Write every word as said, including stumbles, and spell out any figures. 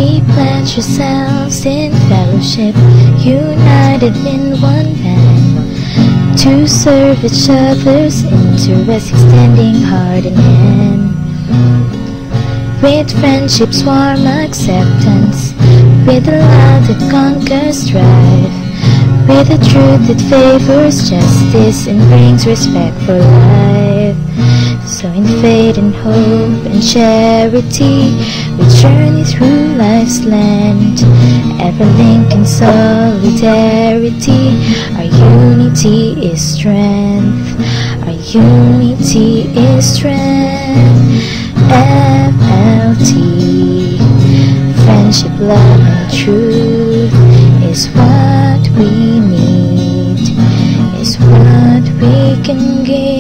We pledge ourselves in fellowship, united in one band, to serve each other's interests, extending heart and hand. With friendship's warm acceptance, with a love that conquers strife, with a truth that favors justice and brings respect for life. So in faith and hope and charity, we journey through life's land, ever linked in solidarity. Our unity is strength, our unity is strength. F L T, friendship, love and truth is what we need, is what we can give.